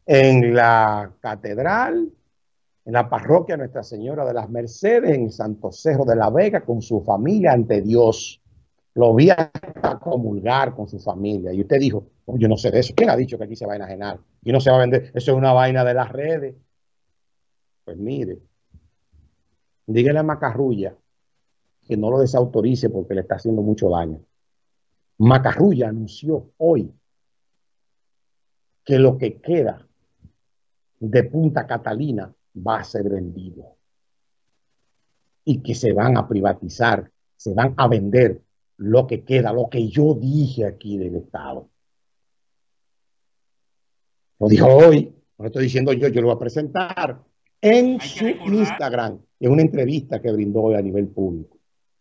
en la catedral, en la parroquia Nuestra Señora de las Mercedes, en Santo Cerro de la Vega, con su familia ante Dios. Lo vi hasta comulgar con su familia. Y usted dijo, oh, yo no sé de eso. ¿Quién ha dicho que aquí se va a enajenar? Y no se va a vender. Eso es una vaina de las redes. Pues mire, dígale a Macarrulla que no lo desautorice porque le está haciendo mucho daño. Macarrulla anunció hoy que lo que queda de Punta Catalina va a ser vendido y que se van a privatizar, se van a vender lo que queda, lo que yo dije aquí del Estado. Lo dijo hoy, no lo estoy diciendo yo lo voy a presentar en su Instagram, en una entrevista que brindó hoy a nivel público.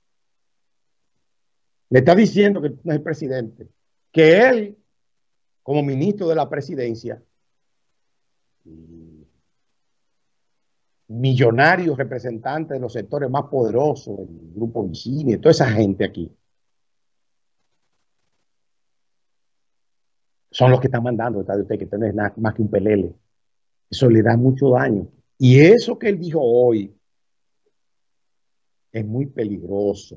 Le está diciendo que no es el presidente, que él, como ministro de la presidencia, millonarios representantes de los sectores más poderosos, el grupo Vicini, toda esa gente aquí, son los que están mandando detrás de usted, que usted no es nada más que un pelele. Eso le da mucho daño. Y eso que él dijo hoy es muy peligroso.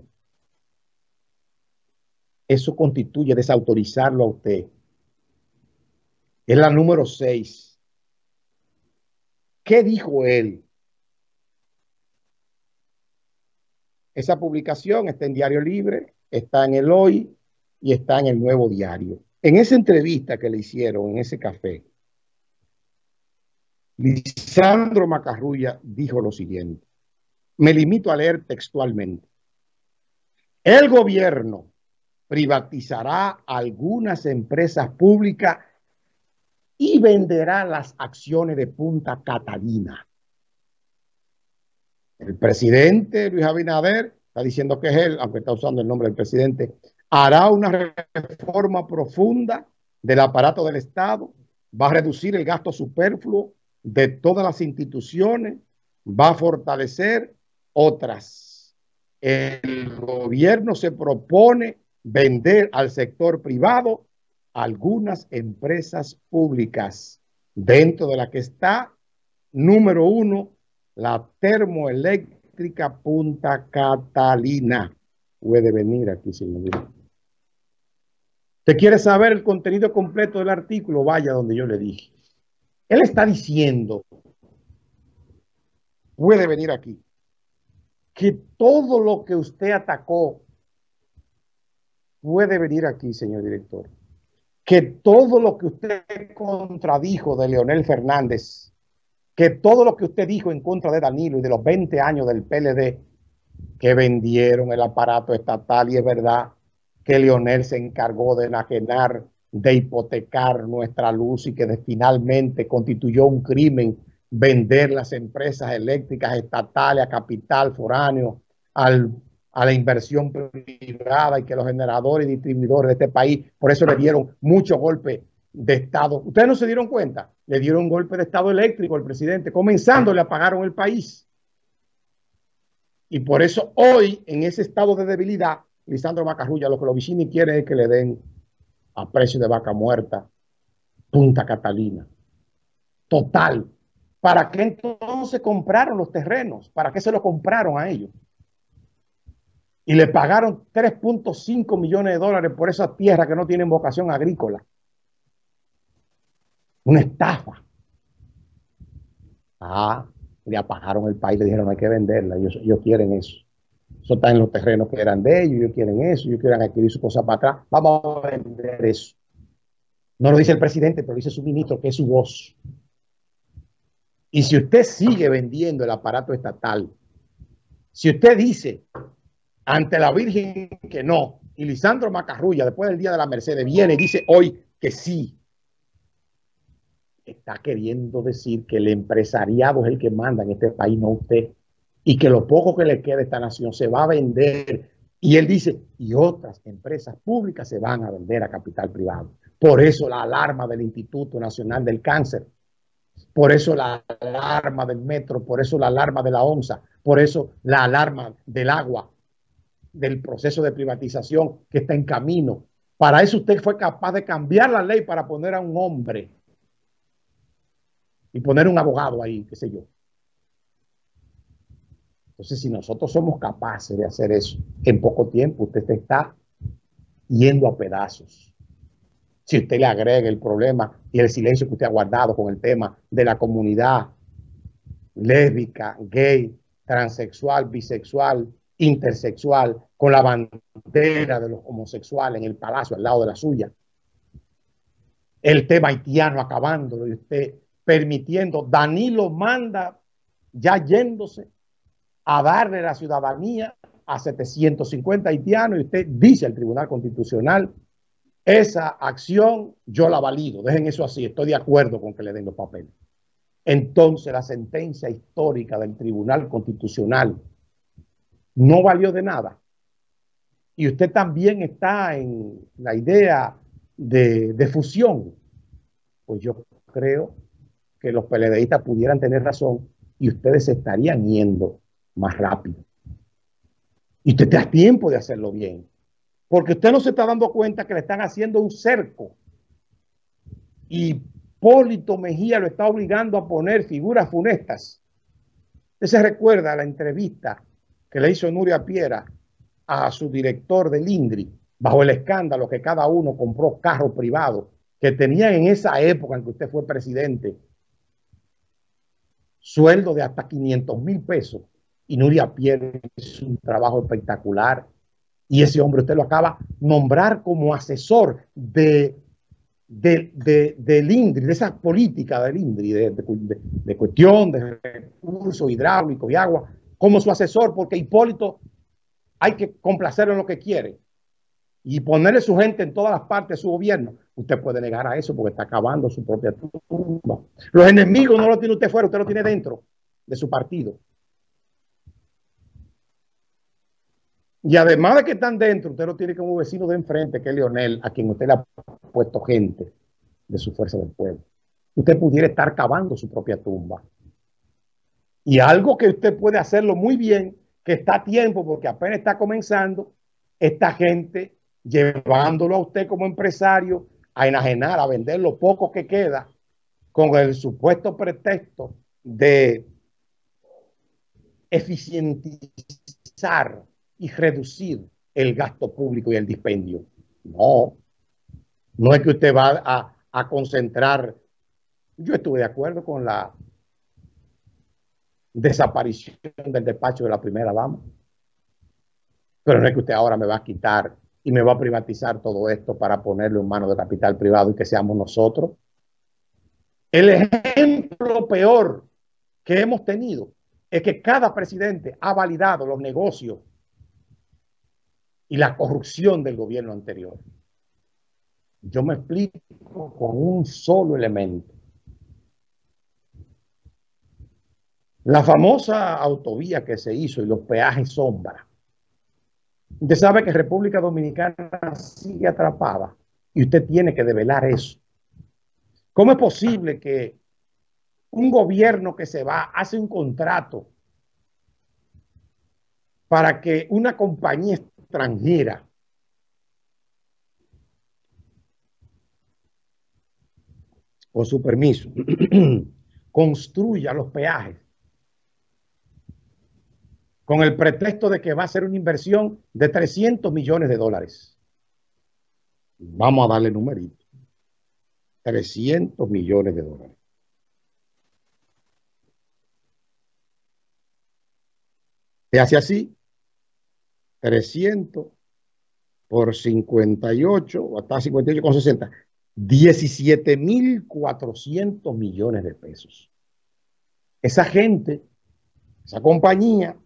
Eso constituye desautorizarlo a usted. Es la número 6. ¿Qué dijo él? Esa publicación está en Diario Libre, está en el Hoy y está en el Nuevo Diario. En esa entrevista que le hicieron en ese café, Lisandro Macarrulla dijo lo siguiente. Me limito a leer textualmente. El gobierno privatizará algunas empresas públicas y venderá las acciones de Punta Catalina. El presidente Luis Abinader está diciendo que es él, aunque está usando el nombre del presidente, hará una reforma profunda del aparato del Estado, va a reducir el gasto superfluo de todas las instituciones, va a fortalecer otras. El gobierno se propone vender al sector privado algunas empresas públicas, dentro de la que está, número 1, la termoeléctrica Punta Catalina. Puede venir aquí, señor. ¿Usted quiere saber el contenido completo del artículo? Vaya donde yo le dije. Él está diciendo, puede venir aquí, que todo lo que usted atacó, puede venir aquí, señor director, que todo lo que usted contradijo de Leonel Fernández, que todo lo que usted dijo en contra de Danilo y de los 20 años del PLD, que vendieron el aparato estatal, y es verdad que Leonel se encargó de enajenar, de hipotecar nuestra luz y que finalmente constituyó un crimen vender las empresas eléctricas estatales a capital foráneo, a la inversión privada, y que los generadores y distribuidores de este país, por eso le dieron muchos golpes de Estado. ¿Ustedes no se dieron cuenta? Le dieron un golpe de Estado eléctrico al presidente, comenzando le apagaron el país. Y por eso hoy, en ese estado de debilidad, Lisandro Macarrulla, lo que los Vicini quieren es que le den a precio de vaca muerta Punta Catalina. Total. ¿Para qué entonces compraron los terrenos? ¿Para qué se los compraron a ellos? Y le pagaron 3.5 millones de dólares por esas tierras que no tienen vocación agrícola. Una estafa. Le apagaron el país, le dijeron no hay que venderla, ellos quieren eso. Eso está en los terrenos que eran de ellos quieren eso, ellos quieren adquirir su cosa para atrás, vamos a vender eso. No lo dice el presidente, pero lo dice su ministro, que es su voz. Y si usted sigue vendiendo el aparato estatal, si usted dice ante la Virgen que no, y Lisandro Macarrulla, después del Día de la Mercedes, viene y dice hoy que sí, está queriendo decir que el empresariado es el que manda en este país, no usted, y que lo poco que le queda a esta nación se va a vender. Y él dice, y otras empresas públicas se van a vender a capital privado. Por eso la alarma del Instituto Nacional del Cáncer, por eso la alarma del metro, por eso la alarma de la ONSA, por eso la alarma del agua, del proceso de privatización que está en camino. Para eso usted fue capaz de cambiar la ley para poner a un hombre y poner un abogado ahí, qué sé yo. Entonces, si nosotros somos capaces de hacer eso en poco tiempo, usted se está yendo a pedazos. Si usted le agrega el problema y el silencio que usted ha guardado con el tema de la comunidad lésbica, gay, transexual, bisexual, intersexual, con la bandera de los homosexuales en el palacio al lado de la suya, el tema haitiano acabándolo y usted permitiendo, Danilo manda ya yéndose a darle la ciudadanía a 750 haitianos y usted dice al Tribunal Constitucional, esa acción yo la valido, dejen eso así, estoy de acuerdo con que le den los papeles. Entonces la sentencia histórica del Tribunal Constitucional no valió de nada. Y usted también está en la idea de fusión. Pues yo creo que los PLDistas pudieran tener razón y ustedes se estarían yendo más rápido. Y usted está a tiempo de hacerlo bien. Porque usted no se está dando cuenta que le están haciendo un cerco. Y Hipólito Mejía lo está obligando a poner figuras funestas. Usted se recuerda la entrevista que le hizo Nuria Piera a su director del INDRI, bajo el escándalo que cada uno compró carro privado, que tenían en esa época en que usted fue presidente, sueldo de hasta 500,000 pesos. Y Nuria Piera hizo un trabajo espectacular. Y ese hombre usted lo acaba de nombrar como asesor del INDRI, de esa política del INDRI, de cuestión de recursos hidráulicos y agua, como su asesor, porque Hipólito hay que complacerlo en lo que quiere y ponerle su gente en todas las partes de su gobierno. Usted puede negar a eso porque está acabando su propia tumba. Los enemigos no los tiene usted fuera, usted los tiene dentro de su partido. Y además de que están dentro, usted lo tiene como vecino de enfrente, que es Leonel, a quien usted le ha puesto gente de su fuerza del pueblo. Usted pudiera estar cavando su propia tumba. Y algo que usted puede hacerlo muy bien, que está a tiempo porque apenas está comenzando, esta gente llevándolo a usted como empresario a enajenar, a vender lo poco que queda con el supuesto pretexto de eficientizar y reducir el gasto público y el dispendio. No, no es que usted va a concentrar. Yo estuve de acuerdo con la desaparición del despacho de la primera dama, pero no es que usted ahora me va a quitar y me va a privatizar todo esto para ponerlo en manos de capital privado y que seamos nosotros. El ejemplo peor que hemos tenido es que cada presidente ha validado los negocios y la corrupción del gobierno anterior. Yo me explico con un solo elemento. La famosa autovía que se hizo y los peajes sombra. Usted sabe que República Dominicana sigue atrapada y usted tiene que develar eso. ¿Cómo es posible que un gobierno que se va hace un contrato para que una compañía extranjera con su permiso construya los peajes con el pretexto de que va a ser una inversión de 300 millones de dólares? Vamos a darle numerito. 300 millones de dólares. Se hace así, 300 por 58, o hasta 58,60, 17.400 millones de pesos. Esa gente, esa compañía,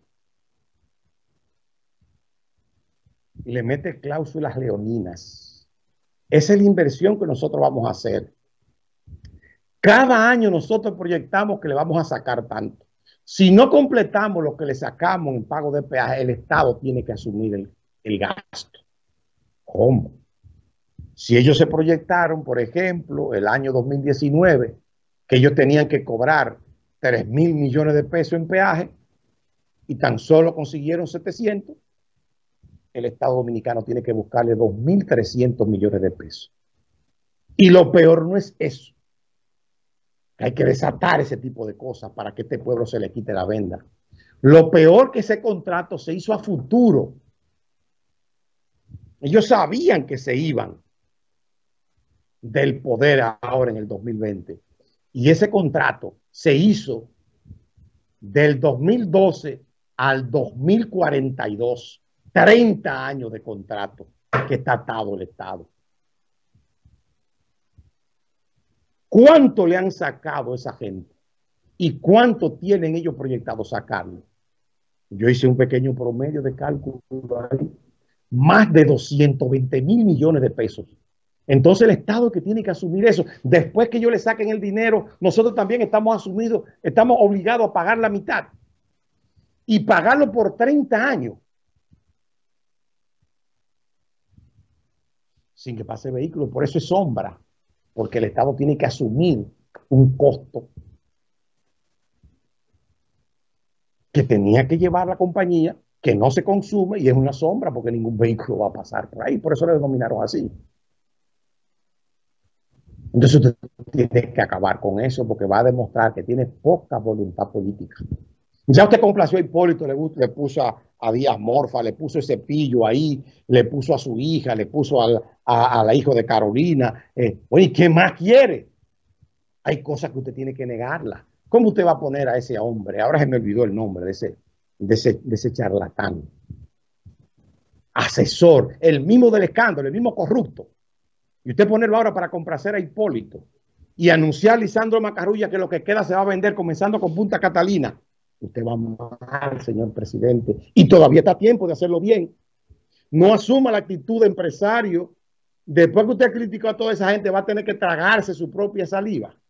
le mete cláusulas leoninas. Esa es la inversión que nosotros vamos a hacer. Cada año nosotros proyectamos que le vamos a sacar tanto. Si no completamos lo que le sacamos en pago de peaje, el Estado tiene que asumir el gasto. ¿Cómo? Si ellos se proyectaron, por ejemplo, el año 2019, que ellos tenían que cobrar 3.000 millones de pesos en peaje y tan solo consiguieron 700, el Estado Dominicano tiene que buscarle 2.300 millones de pesos. Y lo peor no es eso, Hay que desatar ese tipo de cosas para que este pueblo se le quite la venda. Lo peor que ese contrato se hizo a futuro. Ellos sabían que se iban del poder ahora en el 2020. Y ese contrato se hizo del 2012 al 2042. 30 años de contrato que está atado el Estado. ¿Cuánto le han sacado a esa gente? ¿Y cuánto tienen ellos proyectado sacarle? Yo hice un pequeño promedio de cálculo ahí. Más de 220 mil millones de pesos. Entonces el Estado que tiene que asumir eso. Después que ellos le saquen el dinero, nosotros también estamos obligados a pagar la mitad. Y pagarlo por 30 años. Sin que pase vehículo. Por eso es sombra. Porque el Estado tiene que asumir un costo que tenía que llevar la compañía, que no se consume y es una sombra porque ningún vehículo va a pasar por ahí. Por eso le denominaron así. Entonces usted tiene que acabar con eso porque va a demostrar que tiene poca voluntad política. Ya usted complació a Hipólito, le puso a Díaz Morfa, le puso ese pillo ahí, le puso a su hija, le puso a la hija de Carolina. Oye, ¿qué más quiere? Hay cosas que usted tiene que negarlas. ¿Cómo usted va a poner a ese hombre? Ahora se me olvidó el nombre de ese charlatán. Asesor, el mismo del escándalo, el mismo corrupto. Y usted ponerlo ahora para complacer a Hipólito y anunciar a Lisandro Macarrulla que lo que queda se va a vender comenzando con Punta Catalina. Usted va mal, señor presidente. Y todavía está a tiempo de hacerlo bien. No asuma la actitud de empresario. Después que usted criticó a toda esa gente, va a tener que tragarse su propia saliva.